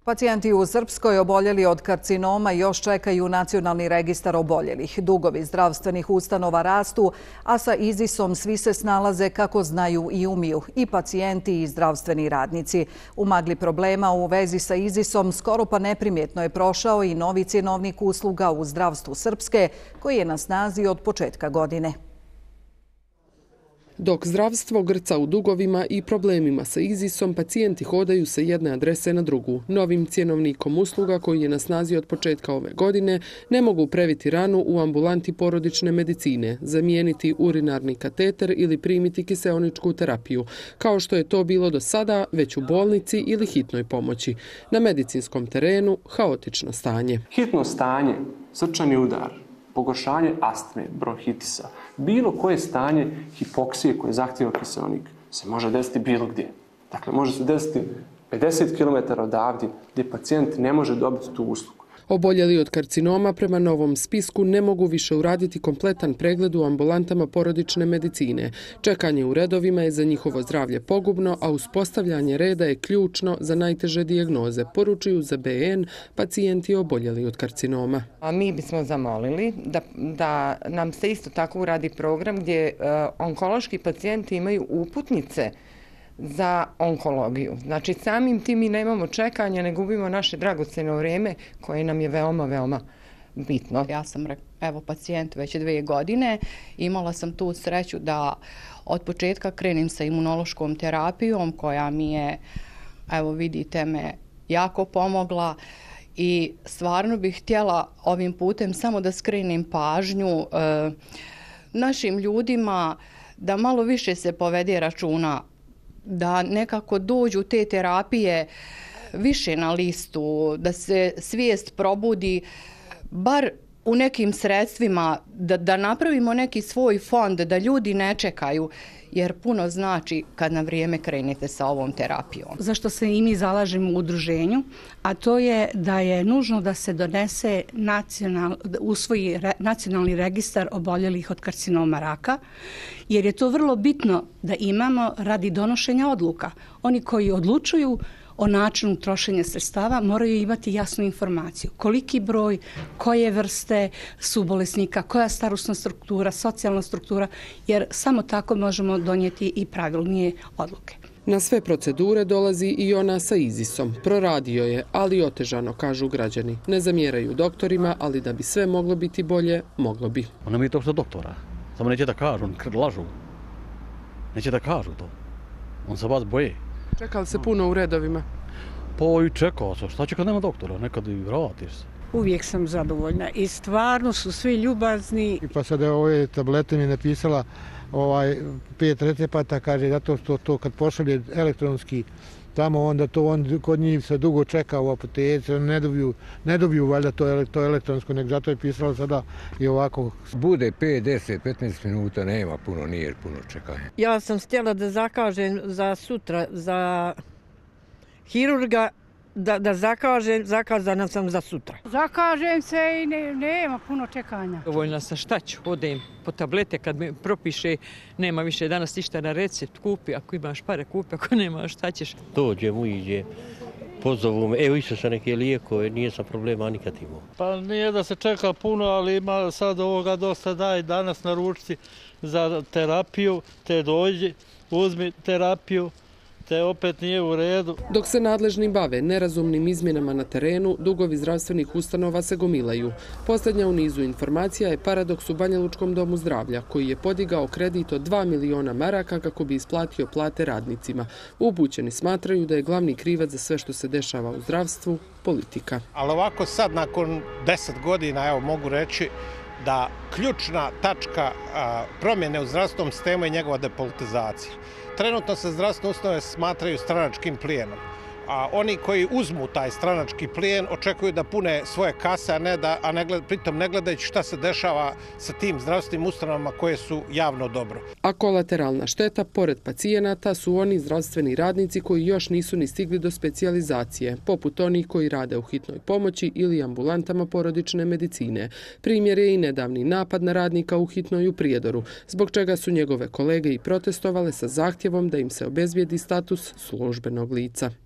Pacijenti u Srpskoj oboljeli od karcinoma još čekaju nacionalni registar oboljelih. Dugovi zdravstvenih ustanova rastu, a sa IZIS-om svi se snalaze kako znaju i umiju, i pacijenti i zdravstveni radnici. U magli problema u vezi sa IZIS-om skoro pa neprimjetno je prošao i novi cjenovnik usluga u zdravstvu Srpske, koji je na snazi od početka godine. Dok zdravstvo grca u dugovima i problemima sa IZIS-om, pacijenti hodaju sa jedne adrese na drugu. Novim cjenovnikom usluga, koji je na snazi od početka ove godine, ne mogu previti ranu u ambulanti porodične medicine, zamijeniti urinarni kateter ili primiti kiseoničku terapiju, kao što je to bilo do sada, već u bolnici ili hitnoj pomoći. Na medicinskom terenu haotično stanje. Hitno stanje, srčani udar, pogoršanje astme, bronhitisa, bilo koje stanje hipoksije koje zahtjeva kiseonik se može desiti bilo gdje. Dakle, može se desiti 50 km odavdje gdje pacijent ne može dobiti tu uslugu. Oboljeli od karcinoma prema novom spisku ne mogu više uraditi kompletan pregled u ambulantama porodične medicine. Čekanje u redovima je za njihovo zdravlje pogubno, a uspostavljanje reda je ključno za najteže dijagnoze, poručuju za BN pacijenti oboljeli od karcinoma. A mi bismo zamolili da nam se isto tako uradi program gdje onkološki pacijenti imaju uputnice za onkologiju. Znači, samim tim mi nemamo čekanja, ne gubimo naše dragocjeno vrijeme koje nam je veoma, veoma bitno. Ja sam pacijent već 2 godine. Imala sam tu sreću da od početka krenem sa imunološkom terapijom koja mi je, evo vidite me, jako pomogla i stvarno bih htjela ovim putem samo da skrenem pažnju našim ljudima da malo više se povede računa, da nekako dođu te terapije više na listu, da se svijest probudi, bar u nekim sredstvima, da napravimo neki svoj fond, da ljudi ne čekaju, jer puno znači kad na vrijeme krenete sa ovom terapijom. Zašto se i mi zalažemo u udruženju, a to je da je nužno da se donese usvoji nacionalni registar oboljelih od karcinoma raka, jer je to vrlo bitno da imamo radi donošenja odluka. Oni koji odlučuju o načinu trošenja sredstava moraju imati jasnu informaciju. Koliki broj, koje vrste su bolesnika, koja starosna struktura, socijalna struktura, jer samo tako možemo donijeti i pravilnije odluke. Na sve procedure dolazi i ona sa IZIS-om. Proradio je, ali otežano, kažu građani. Ne zamjeraju doktorima, ali da bi sve moglo biti bolje, moglo bi. Ona mi je to što doktora. Samo neće da kažu, lažu. Neće da kažu to. On se vas boje. Čekali se puno u redovima? Pa i čekao sam. Šta će kad nema doktora? Nekad i vratiš se. Uvijek sam zadovoljna i stvarno su svi ljubazni. Pa sad ove tablete mi je napisala 5 recepata, kaže, zato što to kad pošalje elektronski tamo, onda to kod njih se dugo čeka u apoteci, ne dobiju valjda to elektronsko, nek zato je pisalo sada i ovako. Bude 5, 10, 15 minuta, nema puno, nije puno čekanja. Ja sam htjela da zakažem za sutra, za hirurga, da zakazana sam za sutra. Zakažem se i nema puno čekanja. Dovoljna sam, šta ću, odem po tablete kad mi propiše, nema više danas ništa na recept, kupi, ako imaš pare kupi, ako nemaš šta ćeš. Dođem, uđe, pozovu me, evo išao sam neke lijekove, nije sam problema nikad imao. Pa nije da se čeka puno, ali ima sad ovoga dosta daje danas na ručci za terapiju, te dođi, uzmi terapiju, te opet nije u redu. Dok se nadležni bave nerazumnim izmjenama na terenu, dugovi zdravstvenih ustanova se gomilaju. Posljednja u nizu informacija je paradoks u Banjalučkom domu zdravlja, koji je podigao kredit od 2 miliona maraka kako bi isplatio plate radnicima. Upućeni smatraju da je glavni krivac za sve što se dešava u zdravstvu politika. Ali ovako sad, nakon 10 godina, evo mogu reći da ključna tačka promjene u zdravstvenom sistemu je njegova depolitizacija. Trenutno se zdravstvene ustanove smatraju stranačkim plijenom. A oni koji uzmu taj stranački plijen očekuju da pune svoje kase, pritom ne gledajući šta se dešava sa tim zdravstvenim ustanovama koje su javno dobro. A kolateralna šteta, pored pacijenata, su oni zdravstveni radnici koji još nisu ni stigli do specijalizacije, poput onih koji rade u hitnoj pomoći ili ambulantama porodične medicine. Primjer je i nedavni napad na radnika u hitnoj u Prijedoru, zbog čega su njegove kolege i protestovale sa zahtjevom da im se obezbijedi status službenog lica.